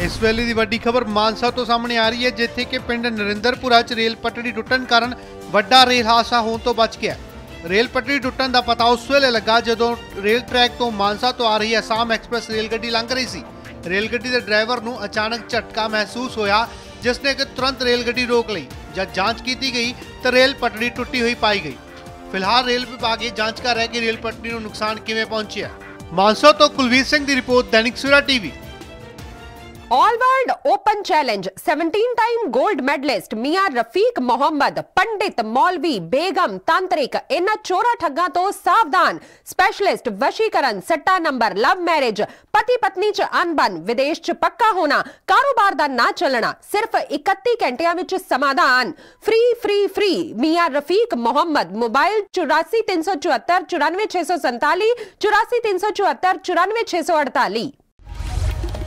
ਇਸ ਵੇਲੇ ਦੀ ਵੱਡੀ ਖਬਰ ਮਾਨਸਾ ਤੋਂ ਸਾਹਮਣੇ ਆ ਰਹੀ ਹੈ, ਜਿੱਥੇ ਕਿ ਪਿੰਡ ਨਰਿੰਦਰਪੁਰਾ 'ਚ ਰੇਲ ਪਟੜੀ ਟੁੱਟਣ ਕਾਰਨ ਵੱਡਾ ਰੇਲ ਹਾਦਸਾ ਹੋਣ ਤੋਂ ਬਚ ਗਿਆ। ਰੇਲ ਪਟੜੀ ਟੁੱਟਣ ਦਾ ਪਤਾ ਉਸ ਵੇਲੇ ਲੱਗਾ ਜਦੋਂ ਰੇਲ ਟਰੈਕ ਤੋਂ ਮਾਨਸਾ ਤੋਂ ਆ ਰਹੀ ਅਸਾਮ ਐਕਸਪ੍ਰੈਸ ਰੇਲ ਗੱਡੀ ਲੰਘ ਰਹੀ ਸੀ। ਰੇਲ ਗੱਡੀ ਦੇ ਡਰਾਈਵਰ ਨੂੰ ਅਚਾਨਕ ਝਟਕਾ ਮਹਿਸੂਸ ਹੋਇਆ, ਜਿਸ ਨੇ ਕਿ ਤੁਰੰਤ ਰੇਲ ਗੱਡੀ ਰੋਕ ਲਈ। ਜਦ ਜਾਂਚ ਕੀਤੀ ਗਈ ਤਾਂ ਰੇਲ ਪਟੜੀ ਟੁੱਟੀ ਹੋਈ ਪਾਈ ਗਈ। ਫਿਲਹਾਲ ਰੇਲ ਵਿਭਾਗ ਇਹ ਜਾਂਚ ਕਰ ਰਿਹਾ ਹੈ ਕਿ ਰੇਲ ਪਟੜੀ ਨੂੰ ਨੁਕਸਾਨ ਕਿਵੇਂ ਪਹੁੰਚਿਆ। ਮਾਨਸਾ ਤੋਂ ਕੁਲਵੀਰ ਸਿੰਘ ਦੀ report, Dainik Savera TV. All world open challenge 17 time gold medalist Miyan Rafiq Mohammad, पंडित, मौलवी, बेगम, तांत्रिक, इन चोरा ठग्गां तो सावधान। स्पेशलिस्ट वशीकरण, सट्टा नंबर, लव मैरिज, पति पत्नी च अनबन, विदेश च पक्का होना, कारोबार दा ना चलना, सिर्फ 31 घंटियां विच समाधान। फ्री फ्री फ्री मियां रफीक मोहम्मद। मोबाइल 84 374 94 647 84 374 94 648।